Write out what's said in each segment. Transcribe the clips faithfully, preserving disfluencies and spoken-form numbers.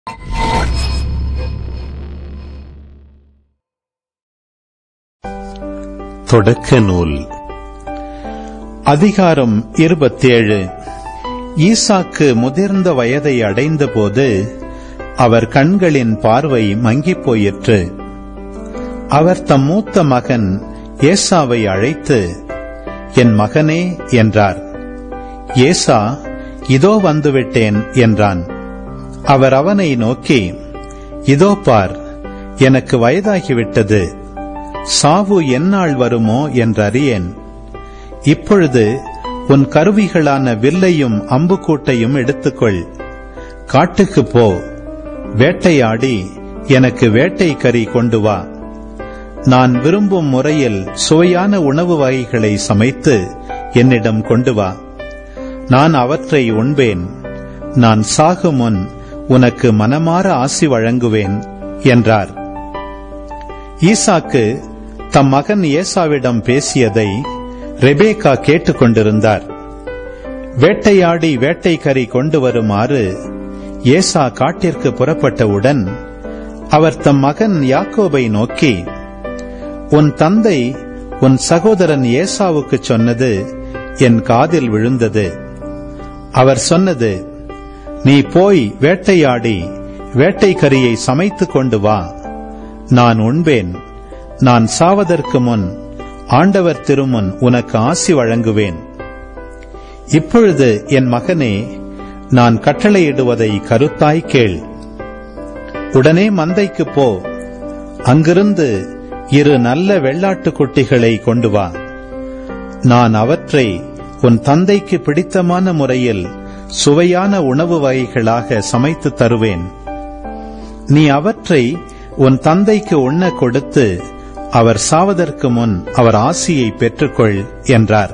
தொடக்க நூல் அதிகாரம் இருபத்தேழு. ஈசாக்கு முதிர்ந்த வயதை அடைந்தபோது அவர் கண்களின் பார்வை மங்கிப் போயிற்று. அவர் தம் மூத்த மகன் ஏசாவை அழைத்து, என் மகனே என்றார். ஏசா, இதோ வந்துவிட்டேன் என்றான். அவர் அவனை நோக்கி, இதோ பார், எனக்கு வயதாகிவிட்டது, சாவு எந்நாள் வருமோ என்றறியேன். இப்பொழுது உன் கருவிகளான வில்லையும் அம்புக்கூட்டையும் எடுத்துக்கொள், காட்டுக்குப் போ, வேட்டையாடி எனக்கு வேட்டை கறி கொண்டு வா. நான் விரும்பும் முறையில் சுவையான உணவு வகைகளை சமைத்து என்னிடம் கொண்டு வா. நான் அவற்றை உண்பேன். நான் சாகும் முன் உனக்கு மனமாற ஆசி வழங்குவேன் என்றார். ஈசாக்கு தம் மகன் ஏசாவிடம் பேசியதை ரெபேக்கா கேட்டுக்கொண்டிருந்தார். வேட்டையாடி வேட்டை கறி கொண்டு வருமாறு ஏசா காட்டிற்கு புறப்பட்டவுடன் அவர் தம் மகன் யாக்கோபை நோக்கி, உன் தந்தை உன் சகோதரன் ஏசாவுக்கு சொன்னது என் காதில் விழுந்தது. அவர் சொன்னது, நீ போய் வேட்டையாடி வேட்டை கறியை சமைத்துக் கொண்டு வா, நான் உண்பேன். நான் சாவதற்கு முன் ஆண்டவர் திருமுன் உனக்கு ஆசி வழங்குவேன். இப்பொழுது என் மகனே, நான் கட்டளையிடுவதை கருத்தாய் கேள். உடனே மந்தைக்கு போ, அங்கிருந்து இரு நல்ல வெள்ளாட்டுக் குட்டிகளை கொண்டு வா. நான் அவற்றை உன் தந்தைக்கு பிடித்தமான முறையில் சுவையான உணவு வகைகளாக சமைத்து தருவேன். நீ அவற்றை உன் தந்தைக்கு உண்ண கொடுத்து அவர் சாவதற்கு முன் அவர் ஆசியை பெற்றுக்கொள் என்றார்.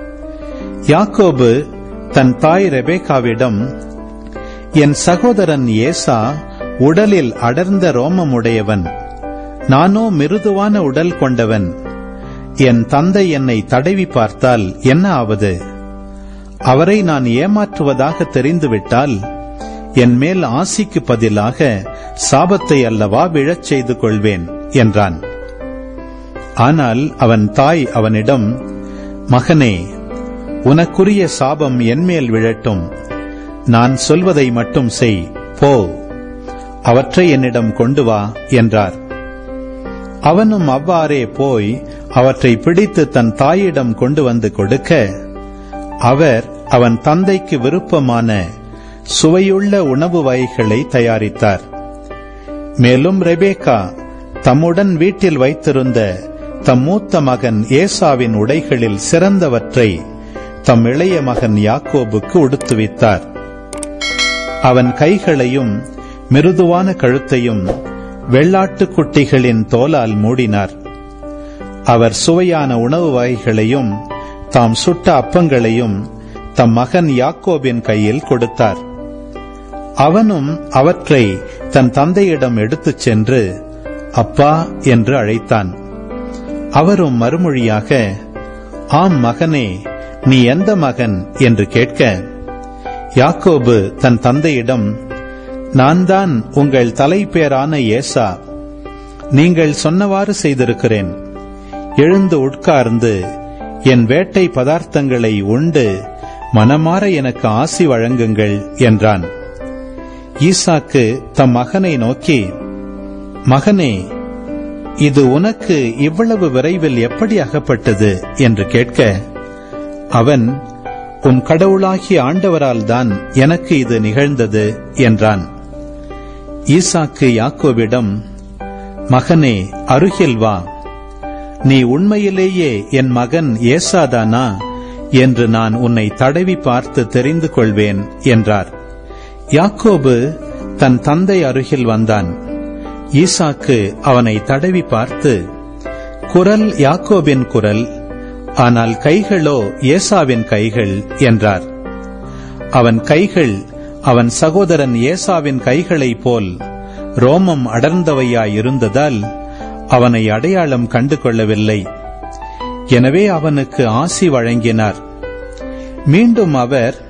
யாக்கோபு தன் தாய் ரெபேக்காவிடம், என் சகோதரன் ஏசா உடலில் அடர்ந்த ரோமமுடையவன், நானோ மிருதுவான உடல் கொண்டவன். என் தந்தை என்னை தடவி பார்த்தால் என்ன ஆவது? அவரை நான் ஏமாற்றுவதாக தெரிந்துவிட்டால் என் மேல் ஆசிக்கு பதிலாக சாபத்தை அல்லவா விழச் செய்து கொள்வேன் என்றான். ஆனால் அவன் தாய் அவனிடம், மகனே, உனக்குரிய சாபம் என்மேல் விழட்டும். நான் சொல்வதை மட்டும் செய், போ, அவற்றை என்னிடம் கொண்டு வா என்றார். அவனும் அவ்வாறே போய் அவற்றை பிடித்து தன் தாயிடம் கொண்டு வந்து கொடுக்க, அவர் அவன் தந்தைக்கு விருப்பமான சுவையுள்ள உணவு வகைகளை தயாரித்தார். மேலும் ரெபேக்கா தம்முடன் வீட்டில் வைத்திருந்த தம் மூத்த மகன் ஏசாவின் உடைகளில் சிறந்தவற்றை தம் இளைய மகன் யாக்கோபுக்கு உடுத்துவித்தார். அவன் கைகளையும் மிருதுவான கழுத்தையும் வெள்ளாட்டுக் குட்டிகளின் தோலால் மூடினார். அவர் சுவையான உணவு வகைகளையும் தாம் சுட்ட அப்பங்களையும் தம் மகன் யாக்கோபின் கையில் கொடுத்தார். அவனும் அவற்றை தன் தந்தையிடம் எடுத்துச் சென்று அப்பா என்று அழைத்தான். அவரும் மறுமொழியாக, ஆம் மகனே, நீ எந்த மகன் என்று கேட்க, யாக்கோபு தன் தந்தையிடம், நான் தான் உங்கள் தலைப்பேரான ஏசா. நீங்கள் சொன்னவாறு செய்திருக்கிறேன். எழுந்து உட்கார்ந்து என் வேட்டை பதார்த்தங்களை உண்டு மனமாற எனக்கு ஆசி வழங்குங்கள் என்றான். ஈசாக்கு தம் மகனை நோக்கி, மகனே, இது உனக்கு இவ்வளவு விரைவில் எப்படி அகப்பட்டது என்று கேட்க, அவன், உன் கடவுளாகிய ஆண்டவரால் தான் எனக்கு இது நிகழ்ந்தது என்றான். ஈசாக்கு யாக்கோபிடம், மகனே, அருகில் வா, நீ உண்மையிலேயே என் மகன் ஏசாதானா என்று நான் உன்னை தடவி பார்த்து தெரிந்து கொள்வேன் என்றார். யாக்கோபு தன் தந்தை அருகில் வந்தான். ஈசாக்கு அவனை தடவி பார்த்து, குரல் யாக்கோபின் குரல், ஆனால் கைகளோ ஏசாவின் கைகள் என்றார். அவன் கைகள் அவன் சகோதரன் ஏசாவின் கைகளைப் போல் ரோமம் அடர்ந்தவையாயிருந்ததால் அவனை அடையாளம் கண்டு கொள்ளவில்லை. எனவே அவனுக்கு ஆசி வழங்கினார். மீண்டும் அவர்,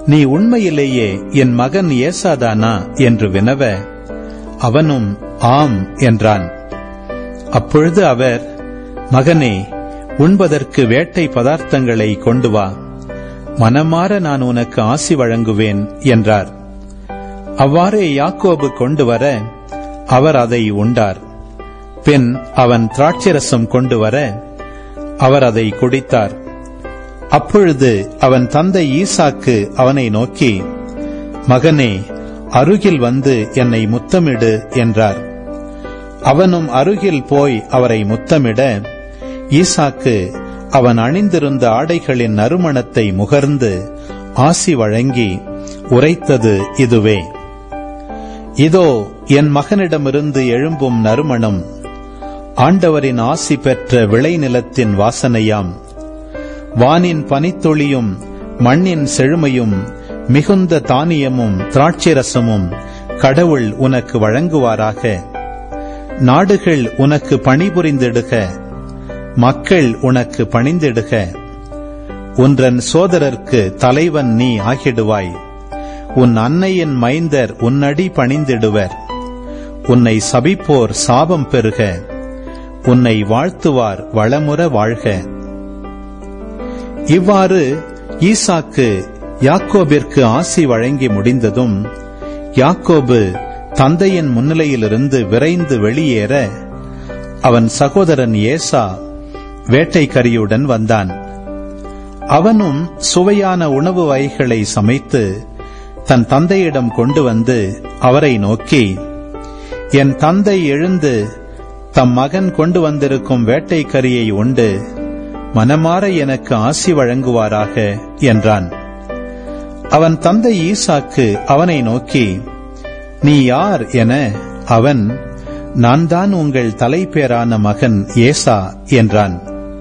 நீ உண்மையிலேயே என் மகன் ஏசாதானா என்று வினவ, அவனும் ஆம் என்றான். அப்பொழுது அவர், மகனே, உண்பதற்கு வேட்டை பதார்த்தங்களை கொண்டு வா, மனமாற நான் உனக்கு ஆசி வழங்குவேன் என்றார். அவ்வாறே யாக்கோபு கொண்டு வர அவர் அதை உண்டார். பின் அவன் திராட்சரசம் கொண்டு வர அவர் அதை குடித்தார். அப்பொழுது அவன் தந்தை ஈசாக்கு அவனை நோக்கி, மகனே, அருகில் வந்து என்னை முத்தமிடு என்றார். அவனும் அருகில் போய் அவரை முத்தமிட, ஈசாக்கு அவன் அணிந்திருந்த ஆடைகளின் நறுமணத்தை முகர்ந்து ஆசி வழங்கி உரைத்தது இதுவே: இதோ என் மகனிடமிருந்து எழும்பும் நறுமணம், ஆண்டவரின் ஆசி பெற்ற விளைநிலத்தின் வாசனையாம். வானின் பனித்துளியும் மண்ணின் செழுமையும் மிகுந்த தானியமும் திராட்சரசமும் கடவுள் உனக்கு வழங்குவாராக. நாடுகள் உனக்கு பணிபுரிந்திடுக, மக்கள் உனக்கு பணிந்திடுக. உன்றன் சோதரர்க்கு தலைவன் நீ ஆகிடுவாய். உன் அன்னையின் மைந்தர் உன்னடி பணிந்திடுவர். உன்னை சபிப்போர் சாபம் பெறுக, உன்னை வாழ்த்துவார் வளமுற வாழ்க. இவ்வாறு ஈசாக்கு யாக்கோபிற்கு ஆசி வழங்கி முடிந்ததும், யாக்கோபு தந்தையின் முன்னிலையிலிருந்து விரைந்து வெளியேற அவன் சகோதரன் ஏசா வேட்டைக்கரியுடன் வந்தான். அவனும் சுவையான உணவு வகைகளை சமைத்து தன் தந்தையிடம் கொண்டு வந்து அவரை நோக்கி, என் தந்தை எழுந்து தம் மகன் கொண்டு வந்திருக்கும் வேட்டைக்கரியை உண்டு மனமாற எனக்கு ஆசி வழங்குவாராக என்றான். அவன் தந்தை ஈசாக்கு அவனை நோக்கி, நீ யார் என அவன், நான் தான் உங்கள் தலைப்பேரான மகன் ஏசா என்றான்.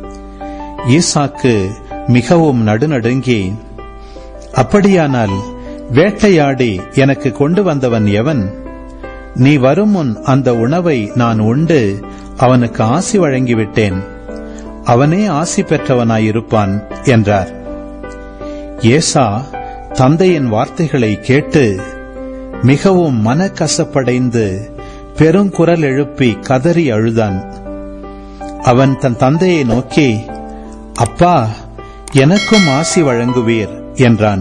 ஈசாக்கு மிகவும் நடுநடுங்கி, அப்படியானால் வேட்டையாடி எனக்கு கொண்டு வந்தவன் எவன்? நீ வரும் முன் அந்த உணவை நான் உண்டு அவனுக்கு ஆசி வழங்கிவிட்டேன். அவனே ஆசி பெற்றவனாயிருப்பான் என்றார். ஏசா தந்தையின் வார்த்தைகளை கேட்டு மிகவும் மனக்கசப்படைந்து பெருங்குரல் எழுப்பி கதறி அழுதான். அவன் தன் தந்தையை நோக்கி, அப்பா, எனக்கும் ஆசி வழங்குவீர் என்றான்.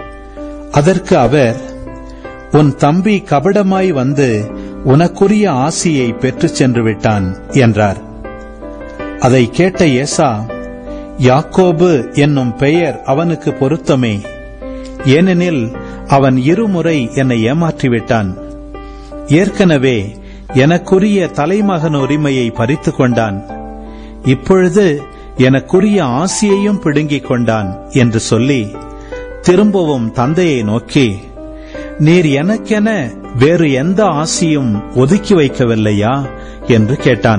அதற்கு அவர், உன் தம்பி கபடமாய் வந்து உனக்குரிய ஆசியை பெற்றுச் சென்று விட்டான் என்றார். அதை கேட்ட ஏசா, யாக்கோபு என்னும் பெயர் அவனுக்கு பொருத்தமே, ஏனெனில் அவன் இருமுறை என்னை ஏமாற்றிவிட்டான். ஏற்கனவே எனக்குரிய தலைமகன் உரிமையை பறித்து கொண்டான், இப்பொழுது எனக்குரிய ஆசியையும் பிடுங்கிக் கொண்டான் என்று சொல்லி திரும்பவும் தந்தையை நோக்கி, நீர் எனக்கென வேறு எந்த ஆசியும் ஒதுக்கி வைக்கவில்லையா என்று கேட்டான்.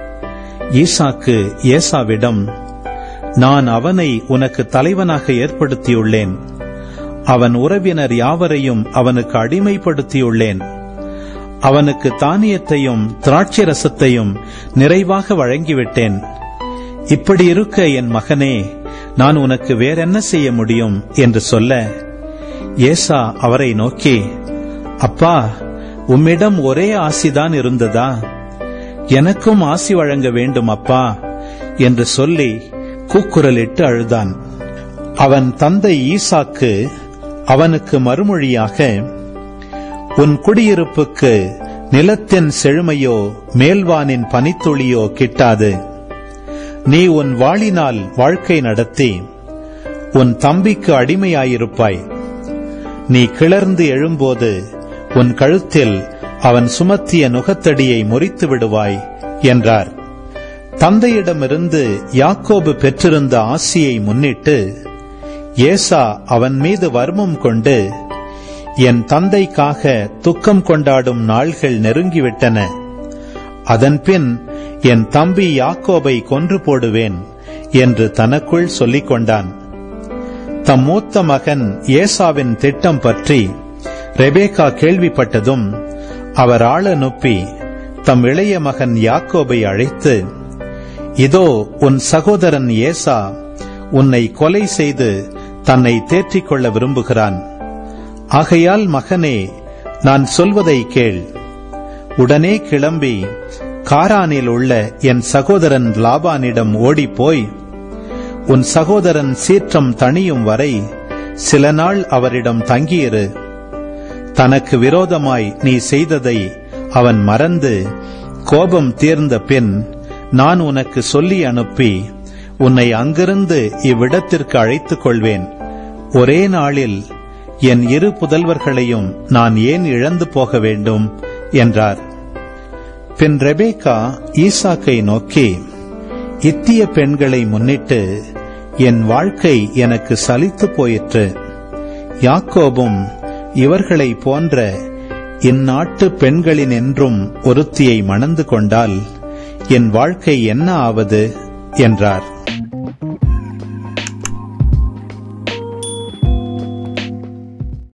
ஈசாக்கு ஏசாவிடம், நான் அவனை உனக்கு தலைவனாக ஏற்படுத்தியுள்ளேன். அவன் உறவினர் யாவரையும் அவனுக்கு அடிமைப்படுத்தியுள்ளேன். அவனுக்கு தானியத்தையும் திராட்சரசத்தையும் நிறைவாக வழங்கிவிட்டேன். இப்படி இருக்க என் மகனே, நான் உனக்கு வேறென்ன செய்ய முடியும் என்று சொல்ல, ஏசா அவரை நோக்கி, அப்பா, உம்மிடம் ஒரே ஆசிதான் இருந்ததா? எனக்கும் ஆசி வழங்க வேண்டும் அப்பா என்று சொல்லி கூக்குரலிட்டு அழுதான். அவன் தந்தை ஈசாக்கு அவனுக்கு மறுமொழியாக, உன் குடியிருப்புக்கு நிலத்தின் செழுமையோ மேல்வானின் பனித்துளியோ கிட்டாது. நீ உன் வாளினால் வாழ்க்கை நடத்தி உன் தம்பிக்கு அடிமையாயிருப்பாய். நீ கிளர்ந்து எழும்போது உன் கழுத்தில் அவன் சுமத்திய நுகத்தடியை முறித்து விடுவாய் என்றார். தந்தையிடமிருந்து யாக்கோபு பெற்றிருந்த ஆசியை முன்னிட்டு ஏசா அவன் மீது வர்மம் கொண்டு, என் தந்தைக்காக துக்கம் கொண்டாடும் நாள்கள் நெருங்கிவிட்டன. அதன்பின் என் தம்பி யாக்கோபை கொன்று போடுவேன் என்று தனக்குள் சொல்லிக் கொண்டான். தம் மூத்த மகன் ஏசாவின் திட்டம் பற்றி ரெபேக்கா கேள்விப்பட்டதும் அவர் ஆள அனுப்பி தம் இளைய மகன் யாக்கோபை அழைத்து, இதோ உன் சகோதரன் ஏசா உன்னை கொலை செய்து தன்னை தேற்றிக் கொள்ள விரும்புகிறான். ஆகையால் மகனே, நான் சொல்வதை கேள். உடனே கிளம்பி காரானில் உள்ள என் சகோதரன் லாபானிடம் ஓடிப்போய் உன் சகோதரன் சீற்றம் தணியும் வரை சில நாள் அவரிடம் தங்கியிரு. தனக்கு விரோதமாய் நீ செய்ததை அவன் மறந்து கோபம் தீர்ந்த பின் நான் உனக்கு சொல்லி அனுப்பி உன்னை அங்கிருந்து இவ்விடத்திற்கு அழைத்துக் கொள்வேன். ஒரே நாளில் என் இரு புதல்வர்களையும் நான் ஏன் இழந்து போக வேண்டும் என்றார். பின் ரெபேக்கா ஈசாக்கை நோக்கி, இத்திய பெண்களை முன்னிட்டு என் வாழ்க்கை எனக்கு சலித்து போயிற்று. யாக்கோபும் இவர்களை போன்ற இந்நாட்டு பெண்களின் என்றும் ஒருத்தியை மணந்து கொண்டால் என் வாழ்க்கை என்ன ஆவது என்றார்.